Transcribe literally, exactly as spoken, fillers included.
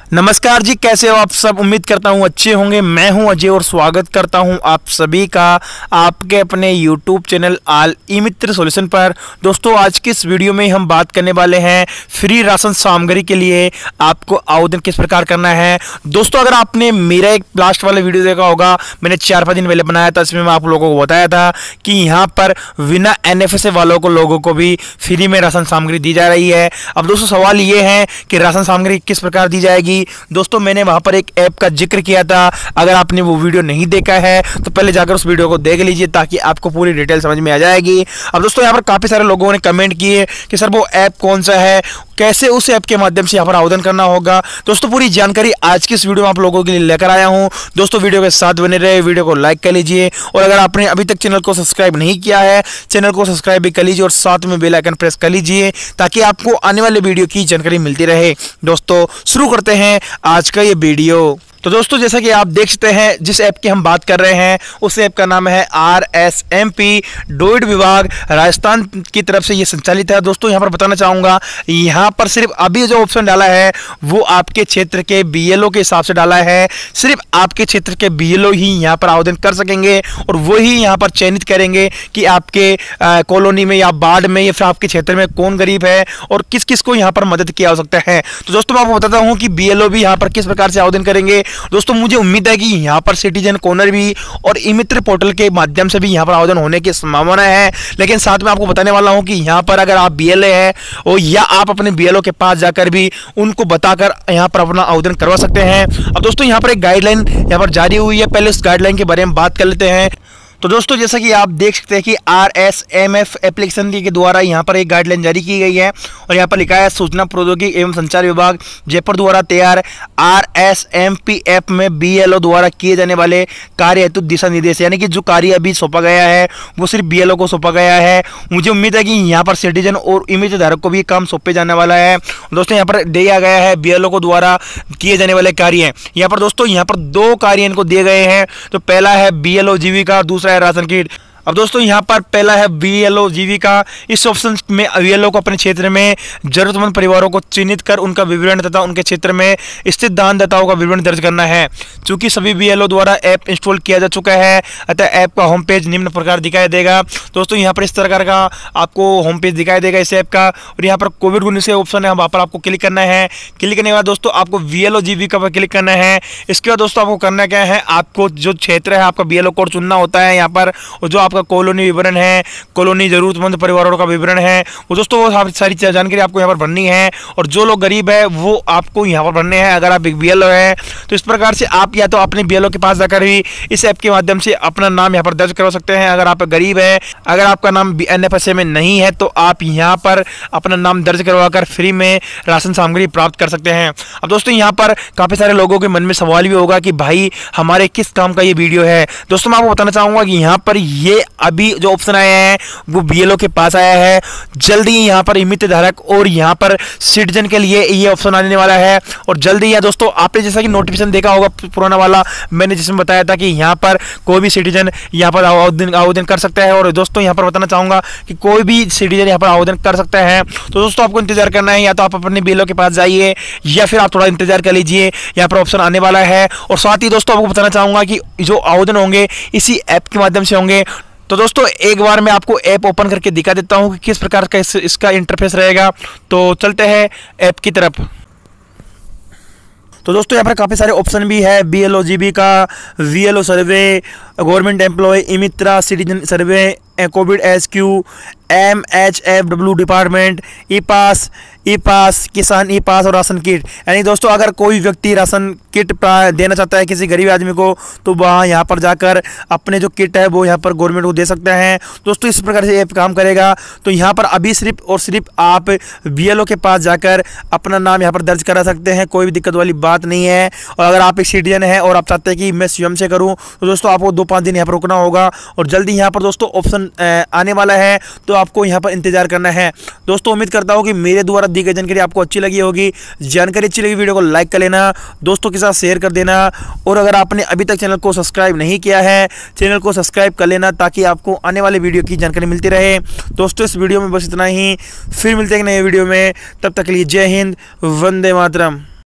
नमस्कार जी, कैसे हो आप सब। उम्मीद करता हूँ अच्छे होंगे। मैं हूँ अजय और स्वागत करता हूँ आप सभी का आपके अपने YouTube channel all E Mitra solution पर। दोस्तों, आज की इस वीडियो में हम बात करने वाले हैं फ्री राशन सामग्री के लिए आपको आवेदन किस प्रकार करना है। दोस्तों, अगर आपने मेरा एक लास्ट वाला वीडियो देखा होगा, मैंने चार पाँच दिन पहले बनाया था, इसमें मैं आप लोगों को बताया था कि यहाँ पर बिना एन एफ एस वालों को लोगों को भी फ्री में राशन सामग्री दी जा रही है। अब दोस्तों, सवाल ये है कि राशन सामग्री किस प्रकार दी जाएगी। दोस्तों, मैंने वहां पर एक ऐप का जिक्र किया था। अगर आपने वो वीडियो नहीं देखा है तो पहले जाकर उस वीडियो को देख लीजिए ताकि आपको पूरी डिटेल समझ में आ जाएगी। अब दोस्तों, यहाँ पर काफी सारे लोगों ने कमेंट किए कि सर वो ऐप कौन सा है, कैसे उस ऐप के माध्यम से यहाँ पर आवेदन करना होगा। दोस्तों, पूरी जानकारी आज की इस वीडियो में आप लोगों के लिए लेकर आया हूँ। दोस्तों, वीडियो के साथ बने रहे, वीडियो को लाइक कर लीजिए और अगर आपने अभी तक चैनल को सब्सक्राइब नहीं किया है, चैनल को सब्सक्राइब भी कर लीजिए और साथ में बेल आइकन प्रेस कर लीजिए ताकि आपको आने वाले वीडियो की जानकारी मिलती रहे। दोस्तों, शुरू करते हैं आज का ये वीडियो। तो दोस्तों, जैसा कि आप देख सकते हैं, जिस ऐप की हम बात कर रहे हैं उस ऐप का नाम है आर एस एम पी। डोइड विभाग राजस्थान की तरफ से ये संचालित है। दोस्तों, यहाँ पर बताना चाहूँगा, यहाँ पर सिर्फ अभी जो ऑप्शन डाला है वो आपके क्षेत्र के बी एल ओ के हिसाब से डाला है। सिर्फ आपके क्षेत्र के बी एल ओ ही यहाँ पर आवेदन कर सकेंगे और वही यहाँ पर चयनित करेंगे कि आपके कॉलोनी में या वार्ड में या फिर आपके क्षेत्र में कौन गरीब है और किस किस को यहाँ पर मदद की आवश्यकता है। तो दोस्तों, मैं आपको बताता हूँ कि बी एल ओ भी यहाँ पर किस प्रकार से आवेदन करेंगे। दोस्तों, मुझे उम्मीद है कि यहाँ पर सिटीजन कॉर्नर भी और ई मित्र पोर्टल के माध्यम से भी यहाँ पर आवेदन होने की संभावना है। लेकिन साथ में आपको बताने वाला हूँ कि यहाँ पर अगर आप बी एल ए है और या आप अपने बी एल ओ के पास जाकर भी उनको बताकर यहाँ पर अपना आवेदन करवा सकते हैं। अब दोस्तों, यहाँ पर एक गाइडलाइन यहाँ पर जारी हुई है, पहले उस गाइडलाइन के बारे में बात कर लेते हैं। तो दोस्तों, जैसा कि आप देख सकते हैं कि R S M F application के द्वारा यहाँ पर एक गाइडलाइन जारी की गई है और यहाँ पर लिखा है सूचना प्रौद्योगिकी एवं संचार विभाग जयपुर द्वारा तैयार R S M P app में बी एल ओ द्वारा किए जाने वाले कार्य हेतु दिशा निर्देश, यानी कि जो कार्य अभी सौंपा गया है वो सिर्फ बी एल ओ को सौंपा गया है। मुझे उम्मीद है कि यहाँ पर सिटीजन और इमेज धारक को भी काम सौंपे जाने वाला है। दोस्तों, यहाँ पर दिया गया है बी एल ओ को द्वारा किए जाने वाले कार्य। यहाँ पर दोस्तों, यहाँ पर दो कार्य इनको दिए गए हैं। तो पहला है बी एल ओ जीविका, दूसरा है राशन किट। अब दोस्तों, यहाँ पर पहला है बी एल ओ जीविका। इस ऑप्शन में बी एल ओ को अपने क्षेत्र में जरूरतमंद परिवारों को चिन्हित कर उनका विवरण तथा उनके क्षेत्र में स्थित दानदाताओं का विवरण दर्ज करना है। चूंकि सभी बी एल ओ द्वारा ऐप इंस्टॉल किया जा चुका है, अतः ऐप का होम पेज निम्न प्रकार दिखाई देगा। दोस्तों, यहाँ पर इस तरह का आपको होम पेज दिखाई देगा इस ऐप का और यहाँ पर कोविड उन्नीस के ऑप्शन है, वहाँ पर आपको क्लिक करना है। क्लिक करने के बाद दोस्तों, आपको बी एल ओ जीविका पर क्लिक करना है। इसके बाद दोस्तों, आपको करना क्या है, आपको जो क्षेत्र है आपका बी एल ओ कोड चुनना होता है यहाँ पर, और जो आपका कॉलोनी विवरण है, कॉलोनी जरूरतमंद परिवारों का विवरण है, वो दोस्तों वो सारी जानकारी आपको यहाँ पर भरनी है। और जो लोग गरीब है वो आपको यहाँ पर भरने हैं। अगर आप एक बी एल ओ है तो इस प्रकार से आप या तो अपने बी एल ओ के पास जाकर भी इस ऐप के माध्यम से अपना नाम यहाँ पर दर्ज करवा सकते हैं। अगर आप गरीब है, अगर आपका नाम एन एफ एस ए में नहीं है तो आप यहाँ पर अपना नाम दर्ज करवा कर फ्री में राशन सामग्री प्राप्त कर सकते हैं। अब दोस्तों, यहाँ पर काफी सारे लोगों के मन में सवाल भी होगा कि भाई हमारे किस काम का ये वीडियो है। दोस्तों, मैं आपको बताना चाहूंगा कि यहाँ पर ये अभी जो ऑप्शन आया है वो बी एल ओ के पास आया है। जल्दी ही यहाँ पर मित्र धारक और यहाँ पर सिटीजन के लिए ये ऑप्शन आने वाला है और जल्दी ही दोस्तों, आपने जैसा कि नोटिफिकेशन देखा होगा पुराना वाला, मैंने जिसमें बताया था कि यहाँ पर कोई भी सिटीजन यहाँ पर आवेदन आवेदन कर सकता है। और दोस्तों, यहाँ पर बताना चाहूंगा कि कोई भी सिटीजन यहाँ पर आवेदन कर सकता है। तो दोस्तों, आपको इंतजार करना है, या तो आप अपने बी एल ओ के पास जाइए या फिर आप थोड़ा इंतजार कर लीजिए, यहाँ पर ऑप्शन आने वाला है। और साथ ही दोस्तों, आपको बताना चाहूंगा कि जो आवेदन होंगे इसी ऐप के माध्यम से होंगे। तो दोस्तों, एक बार मैं आपको ऐप ओपन करके दिखा देता हूं कि किस प्रकार का इस, इसका इंटरफेस रहेगा। तो चलते हैं ऐप की तरफ। तो दोस्तों, यहाँ पर काफ़ी सारे ऑप्शन भी है, B L O Jeevika, V L O survey, government employ, E Mitra, citizen survey, Covid S Q, M H F W department, E pass, E pass, Kisan E पास और राशन किट। यानी दोस्तों, अगर कोई व्यक्ति राशन किट देना चाहता है किसी गरीब आदमी को तो वहाँ यहाँ पर जाकर अपने जो किट है वो यहाँ पर गवर्नमेंट को दे सकते हैं। दोस्तों, इस प्रकार से ऐप काम करेगा। तो यहाँ पर अभी सिर्फ और सिर्फ आप बी एल ओ के पास जाकर अपना नाम यहाँ पर दर्ज करा सकते हैं, कोई भी दिक्कत वाली बात नहीं है। और अगर आप एक सिटीजन है और आप चाहते हैं कि मैं स्वयं से करूँ तो दोस्तों, आपको दो पाँच दिन यहाँ पर रुकना होगा और जल्दी यहाँ पर दोस्तों ऑप्शन आने वाला है, तो आपको यहाँ पर इंतजार करना है। दोस्तों, उम्मीद करता हूँ कि मेरे द्वारा दी गई जानकारी आपको अच्छी लगी होगी। जानकारी अच्छी लगी वीडियो को लाइक कर लेना, दोस्तों के साथ शेयर कर देना और अगर आपने अभी तक चैनल को सब्सक्राइब नहीं किया है, चैनल को सब्सक्राइब कर लेना ताकि आपको आने वाले वीडियो की जानकारी मिलती रहे। दोस्तों, इस वीडियो में बस इतना ही, फिर मिलते हैं नए वीडियो में, तब तक के लिए जय हिंद, वंदे मातरम।